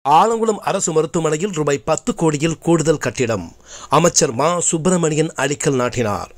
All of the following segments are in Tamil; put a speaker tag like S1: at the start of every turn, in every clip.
S1: ஆலங்குளம் அரசு மருத்துவமனையில் ரூபாய் 10 கோடியில் கூடுதல் கட்டிடம். அமைச்சர் மா. சுப்பிரமணியன் அடிக்கல் நாட்டினார்.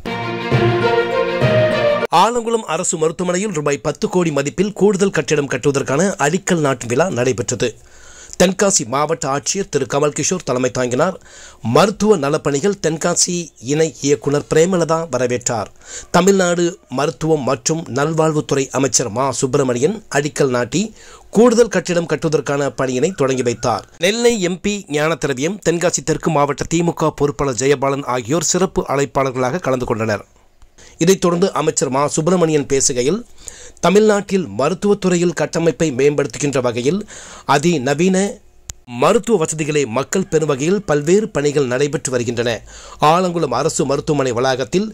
S1: ஆலங்குளம் அரசு மருத்துவமனையில் ரூபாய் 10 கோடி மதிப்பில் கூடுதல் கட்டிடம் கட்டுவதற்கான அடிக்கல் நாட்டு விழா நடைபெற்றது. தென்காசி மாவட்ட ஆட்சியர் திரு கமல் கிஷோர் தலைமை தாங்கினார். மருத்துவ நலப்பணிகள் தென்காசி இணை இயக்குனர் பிரேமலதா வரவேற்றார். தமிழ்நாடு மருத்துவம் மற்றும் நல்வாழ்வுத்துறை அமைச்சர் மா. சுப்பிரமணியன் அடிக்கல் நாட்டி கூடுதல் கட்டிடம் கட்டுவதற்கான பணியினை தொடங்கி வைத்தார். நெல்லை எம்பி ஞானதிரவியம், தென்காசி தெற்கு மாவட்ட திமுக பொறுப்பாளர் ஜெயபாலன் ஆகியோர் சிறப்பு அழைப்பாளர்களாக கலந்து கொண்டனர். இதைத் தொடர்ந்து அமைச்சர் மா. சுப்பிரமணியன் பேசுகையில், தமிழ்நாட்டில் மருத்துவத்துறையில் கட்டமைப்பை மேம்படுத்துகின்ற வகையில் அதிநவீன மருத்துவ வசதிகளை மக்கள் பெறும் வகையில் பல்வேறு பணிகள் நடைபெற்று வருகின்றன. ஆலங்குளம் அரசு மருத்துவமனை வளாகத்தில்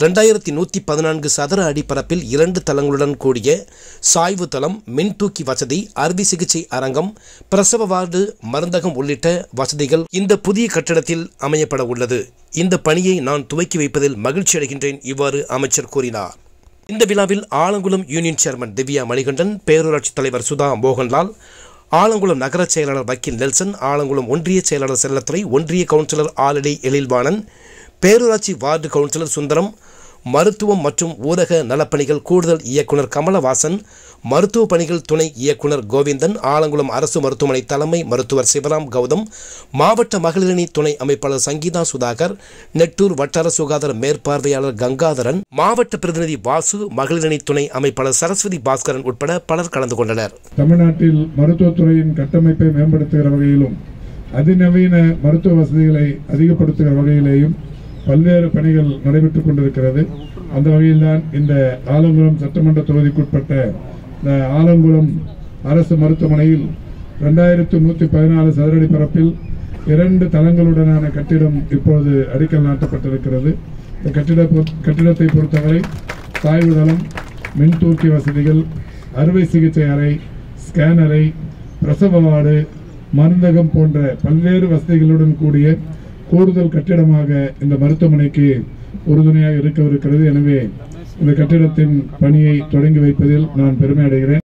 S1: 2114 சதுர அடி பரப்பில் 2 தளங்களுடன் கூடிய சாய்வு தளம், மின்தூக்கி வசதி, அறுவை சிகிச்சை அரங்கம், பிரசவ வார்டு, மருந்தகம் உள்ளிட்ட வசதிகள் இந்த புதிய கட்டடத்தில் அமையப்பட உள்ளது. இந்த பணியை நான் துவக்கி வைப்பதில் மகிழ்ச்சி அடைகின்றேன். இவ்வாறு அமைச்சர் கூறினார். இந்த விழாவில் ஆலங்குளம் யூனியன் சேர்மன் திவ்யா மணிகண்டன், பேரூராட்சி தலைவர் சுதா மோகன்லால், ஆலங்குளம் நகர செயலாளர் வக்கீல் நெல்சன், ஆலங்குளம் ஒன்றிய செயலாளர் செல்லத்துறை, ஒன்றிய கவுன்சிலர் ஆலடி எழில்வாணன், பேரூராட்சி வார்டு கவுன்சிலர் சுந்தரம், மருத்துவம் மற்றும் ஊரக நலப்பணிகள் கூடுதல் இயக்குனர் கமலவாசன், மருத்துவ பணிகள் துணை இயக்குனர் கோவிந்தன், ஆலங்குளம் அரசு மருத்துவமனை தலைமை மருத்துவர் சிவராம் கௌதம், மாவட்ட மகளிரணி துணை அமைப்பாளர் சங்கீதா சுதாகர், நெட்டூர் வட்டார சுகாதார மேற்பார்வையாளர் கங்காதரன், மாவட்ட பிரதிநிதி வாசு, மகளிரணி துணை அமைப்பாளர் சரஸ்வதி பாஸ்கரன் உட்பட பலர் கலந்து கொண்டனர்.
S2: தமிழ்நாட்டில் மருத்துவத்துறையின் கட்டமைப்பை மேம்படுத்துகிற வகையிலும் அதிநவீன மருத்துவ வசதிகளை அதிகப்படுத்துகிற வகையிலேயும் பல்வேறு பணிகள் நடைபெற்றுக் கொண்டிருக்கிறது. அந்த வகையில்தான் இந்த ஆலங்குளம் சட்டமன்ற தொகுதிக்குட்பட்ட ஆலங்குளம் அரசு மருத்துவமனையில் 2114 சதுரடி பரப்பில் 2 தளங்களுடனான கட்டிடம் இப்போது அடிக்கல் நாட்டப்பட்டிருக்கிறது. இந்த கட்டிடத்தை பொறுத்தவரை சாய்வு தளம், மின்தூக்கி வசதிகள், அறுவை சிகிச்சை அறை, ஸ்கேனரை, பிரசவ வார்டு, மருந்தகம் போன்ற பல்வேறு வசதிகளுடன் கூடிய கூடுதல் கட்டிடமாக இந்த மருத்துவமனைக்கு உறுதுணையாக இருக்கவிருக்கிறது. எனவே இந்த கட்டிடத்தின் பணியை தொடங்கி வைப்பதில் நான் பெருமை அடைகிறேன்.